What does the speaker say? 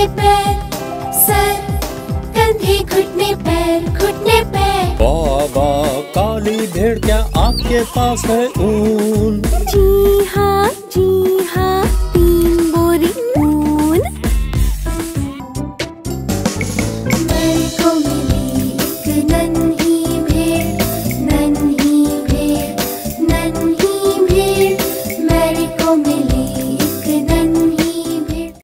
घुटने पैर, सर कंधे घुटने पैर। बाबा काली भेड़ क्या आपके पास है ऊँट?